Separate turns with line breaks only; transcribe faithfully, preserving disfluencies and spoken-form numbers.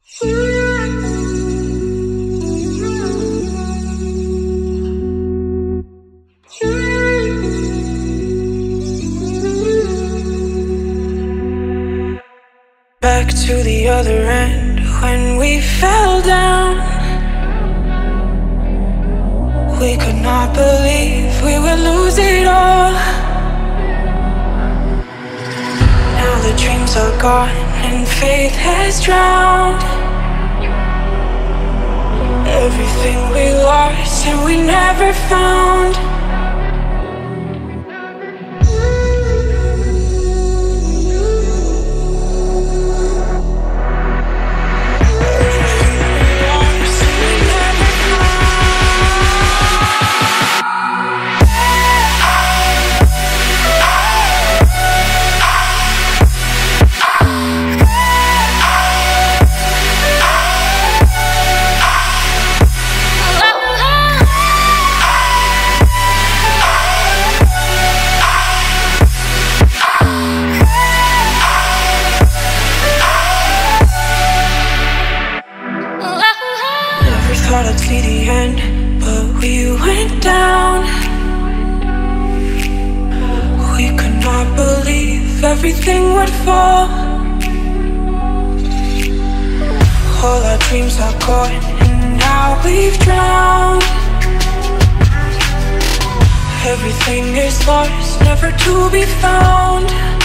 Back to the other end, when we fell down, we could not believe we would lose it all. Now the dreams are gone and faith has drowned. Everything we lost and we never found. Thought I'd see the end, but we went down. We could not believe everything would fall. All our dreams are gone, and now we've drowned. Everything is lost, never to be found.